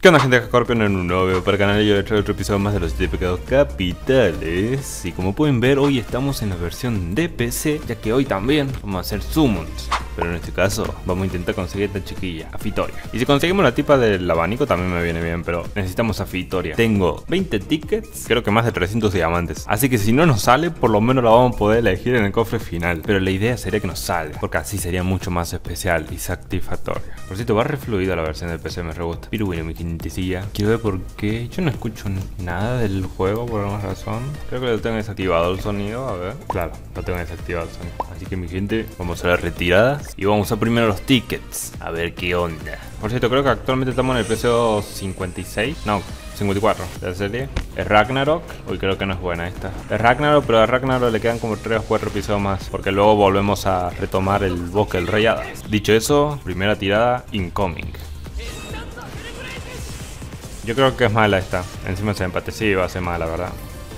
¿Qué onda, gente de Scorpion? En un nuevo video para el canal y yo traigo otro episodio más de los 7 pecados capitales. Y como pueden ver, hoy estamos en la versión de PC, ya que hoy también vamos a hacer summons. Pero en este caso vamos a intentar conseguir a esta chiquilla, a Fitoria. Y si conseguimos la tipa del abanico también me viene bien, pero necesitamos a Fitoria. Tengo 20 tickets, creo que más de 300 diamantes. Así que si no nos sale, por lo menos la vamos a poder elegir en el cofre final. Pero la idea sería que nos salga, porque así sería mucho más especial y satisfactoria. Por cierto, va refluida la versión del PC, me re gusta. Pero bueno, mi gentecilla, quiero ver por qué. Yo no escucho nada del juego por alguna razón. Creo que lo tengo desactivado el sonido, a ver. Claro, lo tengo desactivado el sonido. Así que mi gente, vamos a la retirada. Y vamos a usar primero los tickets, a ver qué onda. Por cierto, creo que actualmente estamos en el episodio 56, no, 54 de la serie. Es Ragnarok, hoy creo que no es buena esta. Es Ragnarok, pero a Ragnarok le quedan como 3 o 4 episodios más, porque luego volvemos a retomar el bosque del Rey Hadas. Dicho eso, primera tirada, incoming. Yo creo que es mala esta, encima se empate, sí va a ser mala, ¿verdad?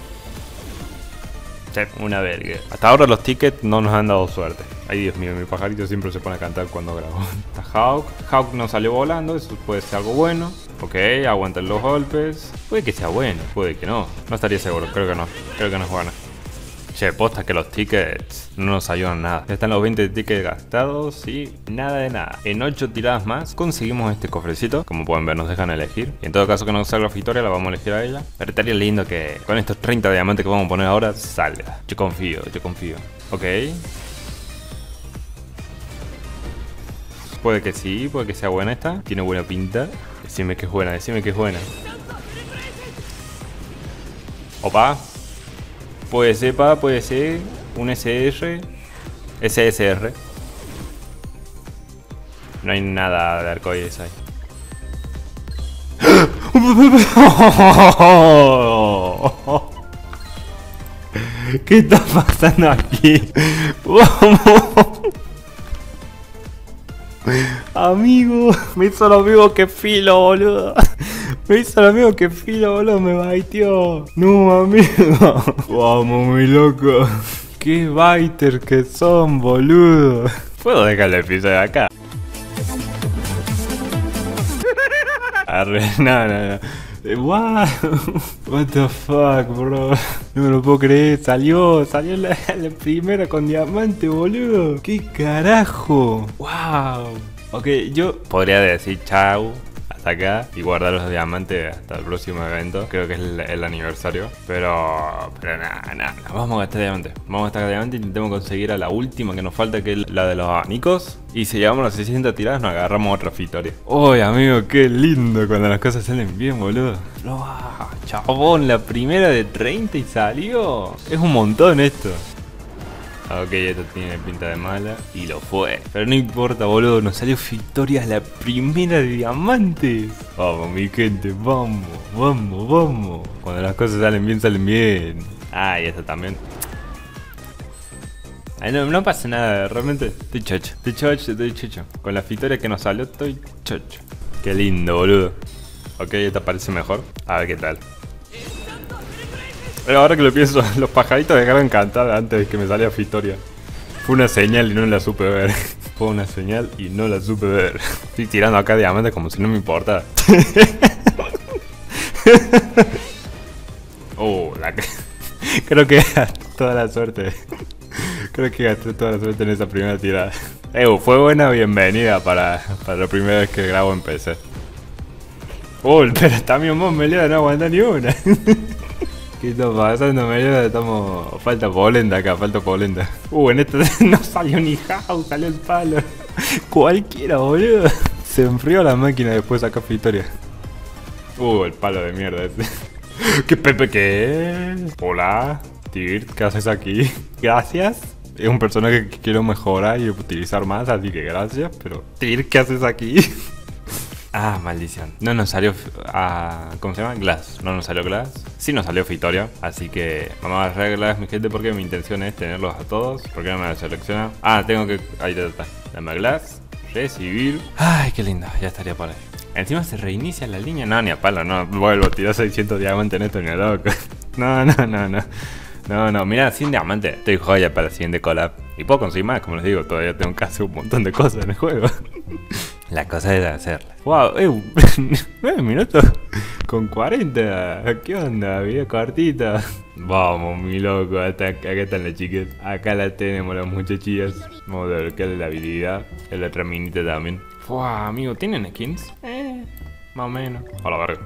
Sí, una verga. Hasta ahora los tickets no nos han dado suerte. Ay, Dios mío, mi pajarito siempre se pone a cantar cuando grabo. Está Hawk. Hawk no salió volando, eso puede ser algo bueno. Ok, aguantan los golpes. Puede que sea bueno, puede que no. No estaría seguro, creo que no. Creo que no es buena. Che, posta que los tickets no nos ayudan nada. Ya están los 20 tickets gastados y nada de nada. En 8 tiradas más conseguimos este cofrecito. Como pueden ver, nos dejan elegir. Y en todo caso que nos salga Fitoria, la vamos a elegir a ella. Pero estaría lindo que con estos 30 diamantes que vamos a poner ahora salga. Yo confío, yo confío. Ok. Puede que sí, puede que sea buena esta. Tiene buena pinta. Decime que es buena, decime que es buena. Opa. Puede ser, pa, puede ser un SR. SSR. No hay nada de arcoíris ahí. ¿Qué está pasando aquí? Amigo, me hizo lo mismo que Filo, boludo. Me hizo lo mismo que Filo, boludo, me baiteó. No, amigo. Vamos, muy loco. Qué baiter que son, boludo. ¿Puedo dejar el episodio acá? Arre, no. What the fuck, bro. No me lo puedo creer. Salió la primera con diamante, boludo. ¿Qué carajo? Wow. Ok, yo podría decir chau hasta acá y guardar los diamantes hasta el próximo evento. Creo que es el aniversario. Pero nada. Vamos a gastar diamantes. Vamos a gastar diamantes y intentemos conseguir a la última que nos falta, que es la de los abanicos. Y si llegamos a las 600 tiradas, nos agarramos otra Fitoria. Uy, amigo, qué lindo cuando las cosas salen bien, boludo. Chabón, la primera de 30 y salió. Es un montón esto. Ok, esto tiene pinta de mala. Y lo fue. Pero no importa, boludo. Nos salió Fitoria la primera de diamantes. Vamos, mi gente. Vamos. Cuando las cosas salen bien, salen bien. Ah, y esta también. Ay, no pasa nada. Realmente estoy chocho. Con la Fitoria que nos salió, estoy chocho. Qué lindo, boludo. Ok, esta parece mejor. A ver qué tal. Pero ahora que lo pienso, los pajaritos dejaron cantar antes de que me saliera Fitoria. Fue una señal y no la supe ver. Fue una señal y no la supe ver. Estoy tirando acá diamantes como si no me importara. Creo que gasté toda la suerte. Creo que gasté toda la suerte en esa primera tirada. Fue buena bienvenida para la primera vez que grabo en PC. Pero también vos, Melioda, no aguantás ni una. ¿Qué está pasando, Melioda? Falta polenta acá, falta polenta. En esta no salió ni House, salió el palo. Cualquiera, boludo. Se enfrió la máquina después de sacar Fitoria. El palo de mierda ese. ¿Qué Pepe qué es? Hola, Tirt, ¿qué haces aquí? Gracias. Es un personaje que quiero mejorar y utilizar más, así que gracias. Pero, Tirt, ¿qué haces aquí? Ah, maldición. No nos salió... ¿cómo se llama? Glass. No nos salió Glass. Sí nos salió Fitoria. Así que vamos a agarrar Glass, mi gente, porque mi intención es tenerlos a todos. ¿Por qué no me la selecciona? Tengo que... Ahí está. Dame Glass. Recibir. Ay, qué lindo. Ya estaría por ahí. Encima se reinicia la línea. No, ni a palo. No vuelvo a tirar 600 diamantes en esto, ni a loco. No, mira, 100 diamantes. Estoy joya para la siguiente collab. Y puedo conseguir más, como les digo. Todavía tengo que hacer un montón de cosas en el juego. La cosa es hacerla. Wow, 9 minutos con 40. ¿Qué onda? Video cortita. Vamos, mi loco. Acá están las chicas. Acá la tenemos, las muchachillas. Vamos a ver qué es la habilidad. Es la otra minita también. Wow, amigo, ¿tienen skins? Más o menos. A la verga.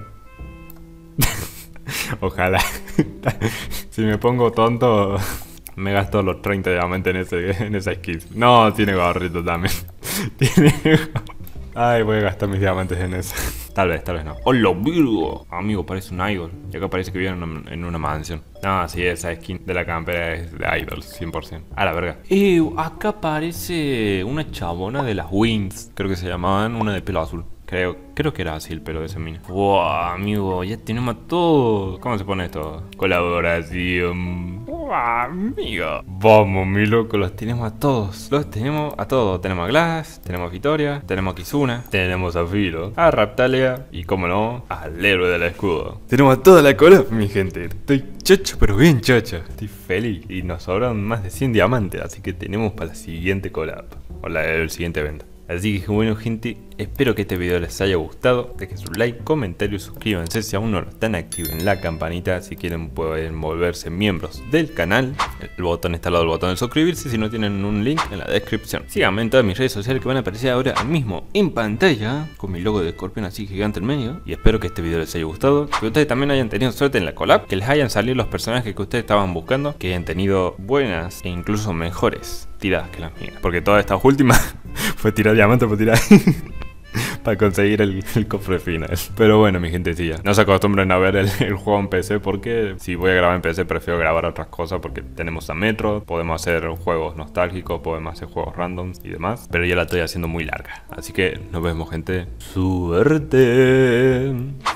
Ojalá. Si me pongo tonto, me gasto los 30 diamantes en esa skin. No, tiene gorrito también. Ay, voy a gastar mis diamantes en eso. Tal vez no. ¡Hola, Virgo! Amigo, parece un idol. Y acá parece que vive en una mansión. No, sí, esa skin de la campera es de idol, 100%. A la verga. Acá parece una chabona de las Wings. Creo que se llamaban, una de pelo azul. Creo que era así el pelo de ese mina. Wow, amigo, ya tenemos todo. ¿Cómo se pone esto? Colaboración. Wow, amigo. Vamos, mi loco, los tenemos a todos. Tenemos a Glass, tenemos a Victoria, tenemos a Kizuna, tenemos a Filo, a Raptalia y, como no, al héroe del escudo. Tenemos a toda la cola, mi gente. Estoy chocho, pero bien chocho. Estoy feliz. Y nos sobran más de 100 diamantes, así que tenemos para la siguiente collab. O el siguiente evento. Así que bueno, gente, espero que este video les haya gustado. Dejen su like, comentario y suscríbanse si aún no lo están. Activen la campanita si quieren, pueden volverse miembros del canal. El botón está al lado del botón de suscribirse si no tienen un link en la descripción. Síganme en todas mis redes sociales que van a aparecer ahora mismo en pantalla, con mi logo de escorpión así gigante en medio. Y espero que este video les haya gustado, que ustedes también hayan tenido suerte en la collab, que les hayan salido los personajes que ustedes estaban buscando, que hayan tenido buenas e incluso mejores tiradas que las mías, porque todas estas últimas fue tirar diamante por tirar para conseguir el cofre final. Pero bueno, mi gentecilla, no se acostumbren a ver el juego en PC, porque si voy a grabar en PC prefiero grabar otras cosas, porque tenemos a Metro, podemos hacer juegos nostálgicos, podemos hacer juegos randoms y demás, pero ya la estoy haciendo muy larga. Así que nos vemos, gente. Suerte.